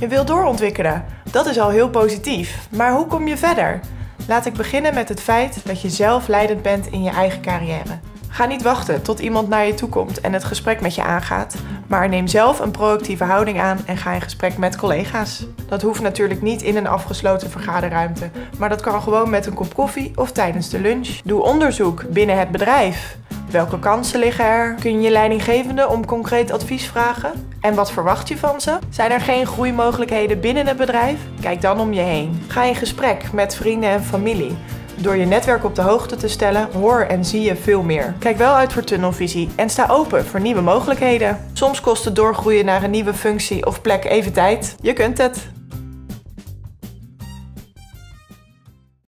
Je wilt doorontwikkelen. Dat is al heel positief. Maar hoe kom je verder? Laat ik beginnen met het feit dat je zelf leidend bent in je eigen carrière. Ga niet wachten tot iemand naar je toe komt en het gesprek met je aangaat, maar neem zelf een proactieve houding aan en ga in gesprek met collega's. Dat hoeft natuurlijk niet in een afgesloten vergaderruimte, maar dat kan gewoon met een kop koffie of tijdens de lunch. Doe onderzoek binnen het bedrijf. Welke kansen liggen er? Kun je je leidinggevende om concreet advies vragen? En wat verwacht je van ze? Zijn er geen groeimogelijkheden binnen het bedrijf? Kijk dan om je heen. Ga in gesprek met vrienden en familie. Door je netwerk op de hoogte te stellen, hoor en zie je veel meer. Kijk wel uit voor tunnelvisie en sta open voor nieuwe mogelijkheden. Soms kost het doorgroeien naar een nieuwe functie of plek even tijd. Je kunt het!